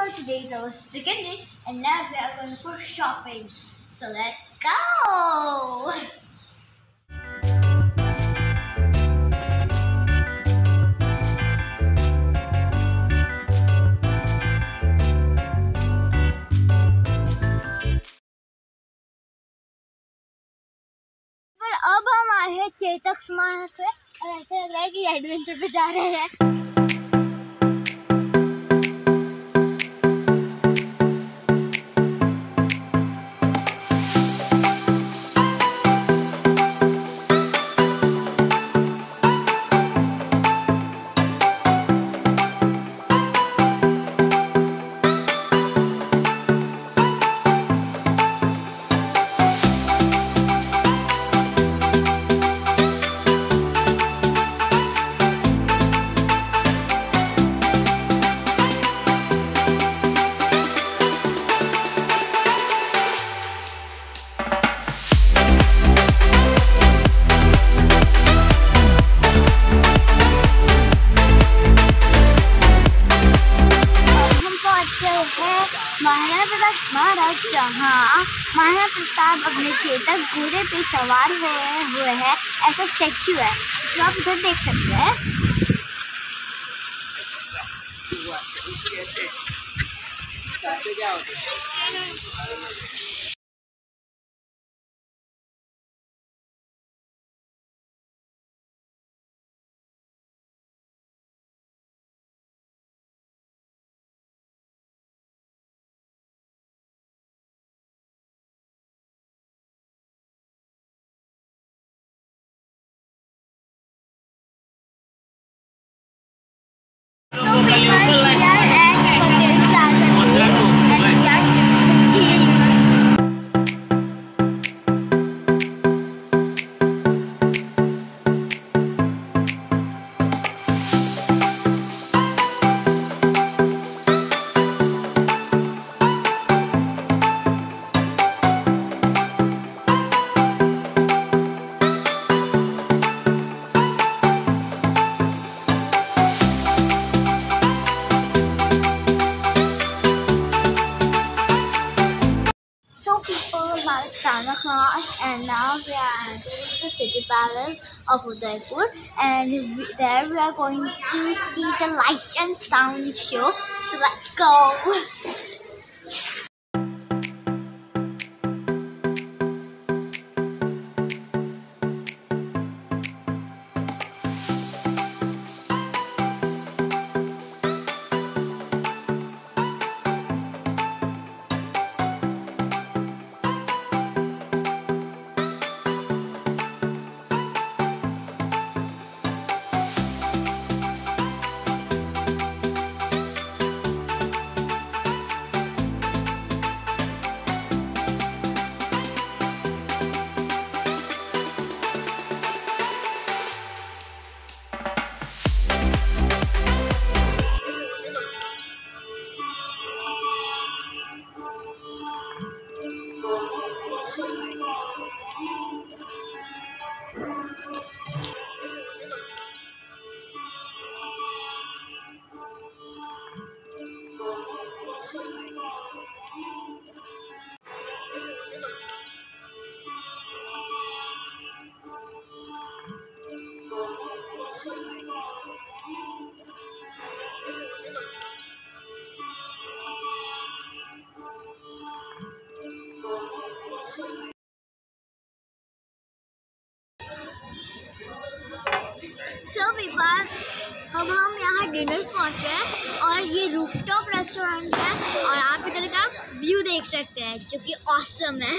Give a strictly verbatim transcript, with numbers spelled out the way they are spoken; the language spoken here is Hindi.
people, today is our second day and now we are going for shopping. So let's go! अब हम आए हैं चेतक स्मार्ट पे और ऐसा लग रहा है कि एडवेंचर पे जा रहे हैं। महाराणा प्रताप स्मारक, जहाँ महाराणा प्रताप अपने चेतक घोड़े पे सवार हुए हुए हैं, ऐसा स्टैच्यू है जो आप इधर देख सकते हैं। And now we are entering the city palace of Udaipur, and we, there we are going to see the light and sound show. So let's go. So people, अब हम यहाँ डिनर स्पॉट पे हैं और ये रूफटॉप रेस्टोरेंट है और आप इधर का व्यू देख सकते हैं जो कि ऑसम है।